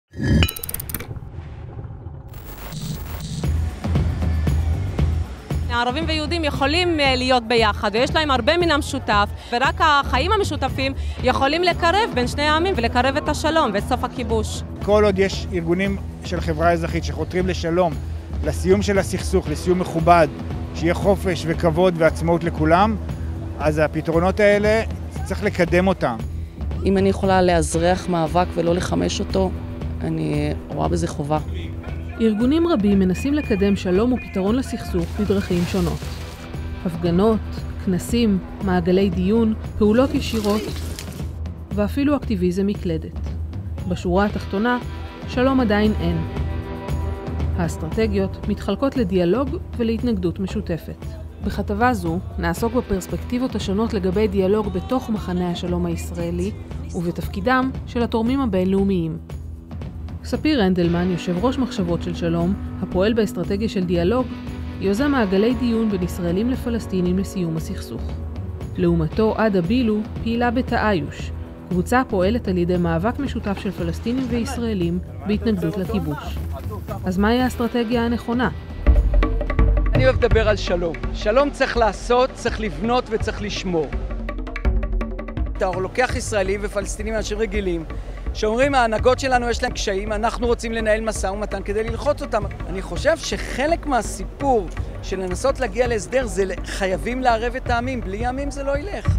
הערבים ויהודים יכולים להיות ביחד, ויש להם הרבה מן המשותף, ורק החיים המשותפים יכולים לקרב בין שני העמים ולקרב את השלום ואת סוף הכיבוש. כל עוד יש ארגונים של חברה אזרחית שחותרים לשלום, לסיום של הסכסוך, לסיום מכובד, שיהיה חופש וכבוד ועצמאות לכולם, אז הפתרונות האלה צריך לקדם אותם. אם אני יכולה לאזרח מאבק ולא לחמש אותו, אני רואה בזה חובה. ארגונים רבים מנסים לקדם שלום ופתרון לסכסוך בדרכים שונות. הפגנות, כנסים, מעגלי דיון, פעולות ישירות ואפילו אקטיביזם מקלדת. בשורה התחתונה, שלום עדיין אין. האסטרטגיות מתחלקות לדיאלוג ולהתנגדות משותפת. בכתבה זו נעסוק בפרספקטיבות השונות לגבי דיאלוג בתוך מחנה השלום הישראלי ובתפקידם של התורמים הבינלאומיים. ספיר הנדלמן, יושב ראש מחשבות של שלום, הפועל באסטרטגיה של דיאלוג, יוזם מעגלי דיון בין ישראלים לפלסטינים לסיום הסכסוך. לעומתו, עדה בילו פעילה בתאיוש, קבוצה פועלת על ידי מאבק משותף של פלסטינים וישראלים בהתנגדות לכיבוש. אז מהי האסטרטגיה הנכונה? אני אוהב לדבר על שלום. שלום צריך לעשות, צריך לבנות וצריך לשמור. אתה לוקח ישראלים ופלסטינים אנשים רגילים, שאומרים ההנהגות שלנו יש להם קשיים, אנחנו רוצים לנהל משא ומתן כדי ללחוץ אותם. אני חושב שחלק מהסיפור של לנסות להגיע להסדר זה חייבים לערב את העמים, בלי העמים זה לא ילך.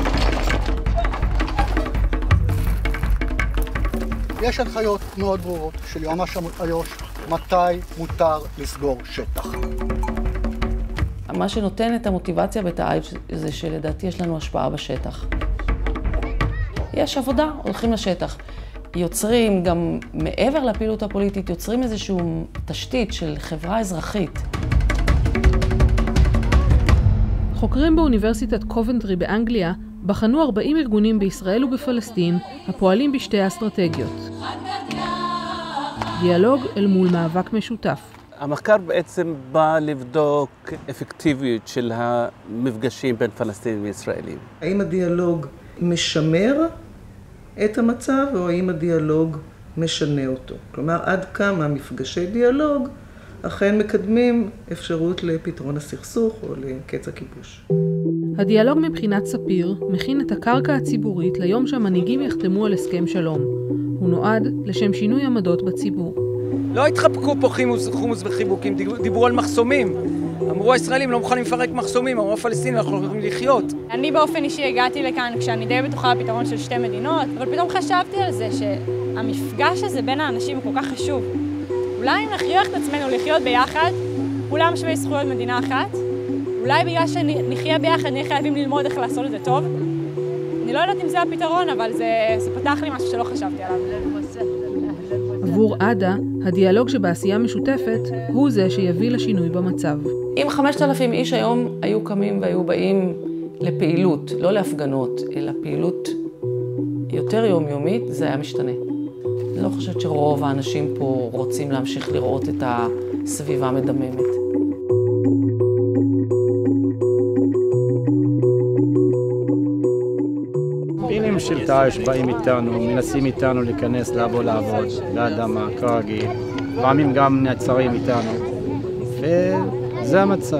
יש הנחיות מאוד ברורות של יועמ"ש איו"ש מתי מותר לסגור שטח. מה שנותן את המוטיבציה בתאיו"ש זה שלדעתי יש לנו השפעה בשטח. יש עבודה, הולכים לשטח. יוצרים גם מעבר לפעילות הפוליטית, יוצרים איזושהי תשתית של חברה אזרחית. חוקרים באוניברסיטת קובנטרי באנגליה בחנו 40 ארגונים בישראל ובפלסטין הפועלים בשתי האסטרטגיות. דיאלוג אל מול מאבק משותף. המחקר בעצם בא לבדוק אפקטיביות של המפגשים בין פלסטינים וישראלים. האם הדיאלוג משמר את המצב או האם הדיאלוג משנה אותו? כלומר, עד כמה מפגשי דיאלוג אכן מקדמים אפשרות לפתרון הסכסוך או לקץ הכיבוש. הדיאלוג מבחינת ספיר מכין את הקרקע הציבורית ליום שהמנהיגים יחתמו על הסכם שלום. הוא נועד לשם שינוי עמדות בציבור. לא התחבקו פה חומוס וחיבוקים, דיברו על מחסומים. אמרו הישראלים לא מוכנים לפרק מחסומים, אמרו הפלסטינים אנחנו יכולים לחיות. אני באופן אישי הגעתי לכאן כשאני די בטוחה בפתרון של שתי מדינות, אבל פתאום חשבתי על זה שהמפגש הזה בין האנשים הוא כל כך חשוב. אולי אם נכריח את עצמנו לחיות ביחד, כולם שווי זכויות מדינה אחת, אולי בגלל שנחיה ביחד נהיה חייבים ללמוד איך לעשות את זה טוב. אני לא יודעת אם זה הפתרון, אבל זה פתח לי משהו שלא חשבתי עליו. עבור עדה, הדיאלוג שבעשייה משותפת הוא זה שיביא לשינוי במצב. אם 5,000 איש היום היו קמים והיו באים לפעילות, לא להפגנות, אלא פעילות יותר יומיומית, זה היה משתנה. אני לא חושבת שרוב האנשים פה רוצים להמשיך לראות את הסביבה מדממת. פעילים של תאיו"ש באים איתנו, מנסים איתנו להיכנס לעבוד לאדמה, כרגיל. פעמים גם נעצרים איתנו, וזה המצב.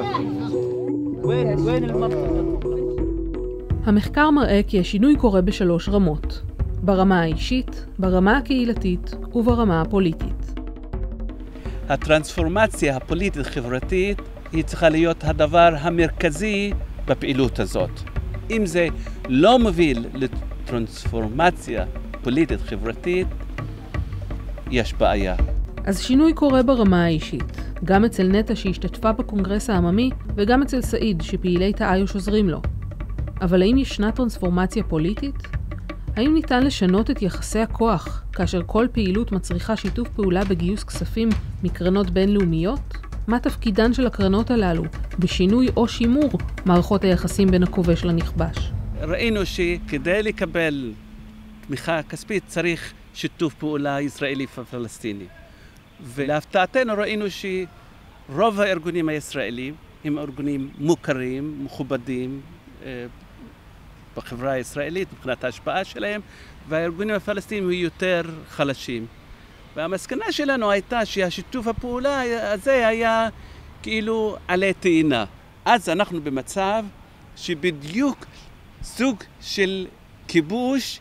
המחקר מראה כי השינוי קורה בשלוש רמות. ברמה האישית, ברמה הקהילתית וברמה הפוליטית. הטרנספורמציה הפוליטית-חברתית היא צריכה להיות הדבר המרכזי בפעילות הזאת. אם זה לא מוביל לטרנספורמציה פוליטית-חברתית, יש בעיה. אז שינוי קורה ברמה האישית, גם אצל נטע שהשתתפה בקונגרס העממי וגם אצל סעיד שפעילי תאיו"ש עוזרים לו. אבל האם ישנה טרנספורמציה פוליטית? האם ניתן לשנות את יחסי הכוח כאשר כל פעילות מצריכה שיתוף פעולה בגיוס כספים מקרנות בינלאומיות? מה תפקידן של הקרנות הללו בשינוי או שימור מערכות היחסים בין הכובש לנכבש? ראינו שכדי לקבל תמיכה כספית צריך שיתוף פעולה ישראלי ופלסטיני. ולהפתעתנו ראינו שרוב הארגונים הישראלים הם ארגונים מוכרים, מכובדים בחברה הישראלית מבחינת ההשפעה שלהם, והארגונים הפלסטיניים הם יותר חלשים. והמסקנה שלנו הייתה שהשיתוף הפעולה הזה היה כאילו עלי טעינה. אז אנחנו במצב שבדיוק סוג של כיבוש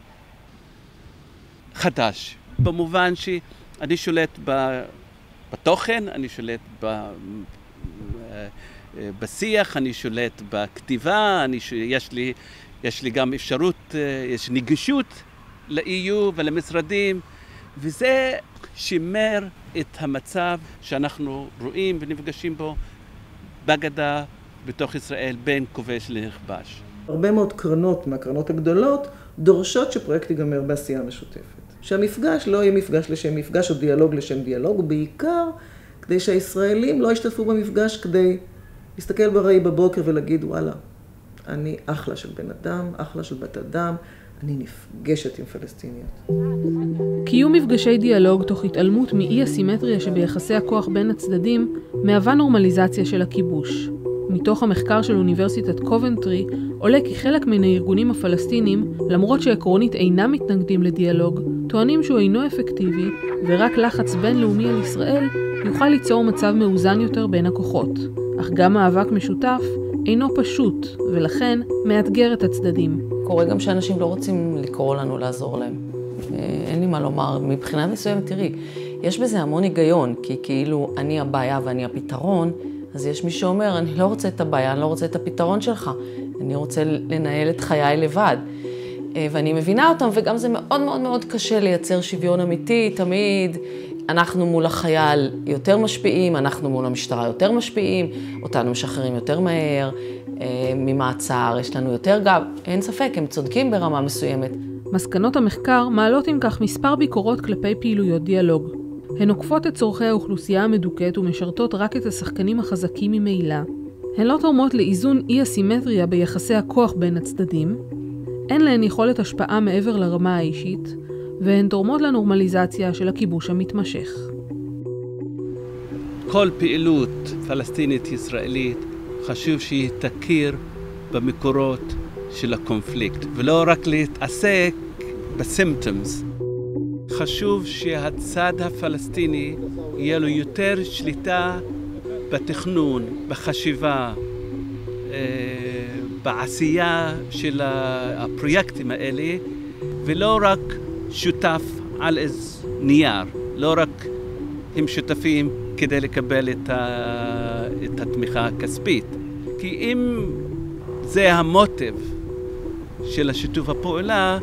חדש, במובן שאני שולט בתוכן, אני שולט בשיח, אני שולט בכתיבה, יש לי גם אפשרות, יש נגישות ל-EU ולמשרדים, וזה שימר את המצב שאנחנו רואים ונפגשים בו בגדה, בתוך ישראל, בין כובש לנכבש. הרבה מאוד קרנות מהקרנות הגדולות דורשות שפרויקט ייגמר בעשייה משותפת. שהמפגש לא יהיה מפגש לשם מפגש או דיאלוג לשם דיאלוג, בעיקר כדי שהישראלים לא ישתתפו במפגש כדי להסתכל בראי בבוקר ולהגיד וואלה, אני אחלה של בן אדם, אחלה של בת אדם, אני נפגשת עם פלסטיניות. קיום מפגשי דיאלוג תוך התעלמות מאי הסימטריה שביחסי הכוח בין הצדדים מהווה נורמליזציה של הכיבוש. מתוך המחקר של אוניברסיטת קובנטרי עולה כי חלק מן הארגונים הפלסטינים, למרות שעקרונית אינם מתנגדים לדיאלוג, טוענים שהוא אינו אפקטיבי ורק לחץ בינלאומי על ישראל יוכל ליצור מצב מאוזן יותר בין הכוחות. אך גם מאבק משותף אינו פשוט ולכן מאתגר את הצדדים. קורה גם שאנשים לא רוצים לקרוא לנו לעזור להם. אין לי מה לומר, מבחינה מסוימת, תראי, יש בזה המון היגיון, כי כאילו אני הבעיה ואני הפתרון, אז יש מי שאומר, אני לא רוצה את הבעיה, אני לא רוצה את הפתרון שלך, אני רוצה לנהל את חיי לבד. ואני מבינה אותם, וגם זה מאוד מאוד מאוד קשה לייצר שוויון אמיתי, תמיד אנחנו מול החייל יותר משפיעים, אנחנו מול המשטרה יותר משפיעים, אותנו משחררים יותר מהר, ממעצר, יש לנו יותר גב, אין ספק, הם צודקים ברמה מסוימת. מסקנות המחקר מעלות עם כך מספר ביקורות כלפי פעילויות דיאלוג. הן עוקפות את צורכי האוכלוסייה המדוכאת ומשרתות רק את השחקנים החזקים ממילא. הן לא תורמות לאיזון אי הסימטריה ביחסי הכוח בין הצדדים, אין להן יכולת השפעה מעבר לרמה האישית, והן תורמות לנורמליזציה של הכיבוש המתמשך. כל פעילות פלסטינית ישראלית חשוב שהיא תכיר במקורות של הקונפליקט, ולא רק להתעסק בסימפטומס. חשוב שהצד הפלסטיני יהיה לו יותר שליטה בתכנון, בחשיבה, בעשייה של הפרויקטים האלה, ולא רק שותף על איזה נייר, לא רק הם שותפים כדי לקבל את התמיכה הכספית. כי אם זה המוטיב של השיתוף הפעולה,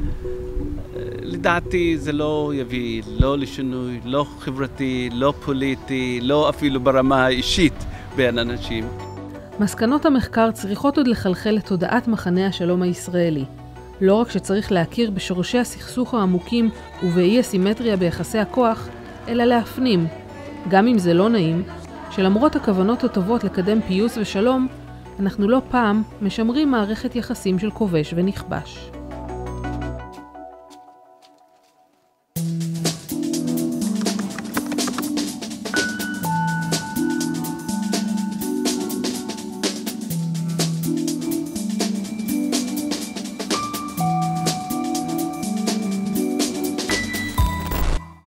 לדעתי זה לא יביא לא לשינוי, לא חברתי, לא פוליטי, לא אפילו ברמה האישית בין אנשים. מסקנות המחקר צריכות עוד לחלחל לתודעת מחנה השלום הישראלי. לא רק שצריך להכיר בשורשי הסכסוך העמוקים ובאי הסימטריה ביחסי הכוח, אלא להפנים, גם אם זה לא נעים, שלמרות הכוונות הטובות לקדם פיוס ושלום, אנחנו לא פעם משמרים מערכת יחסים של כובש ונכבש.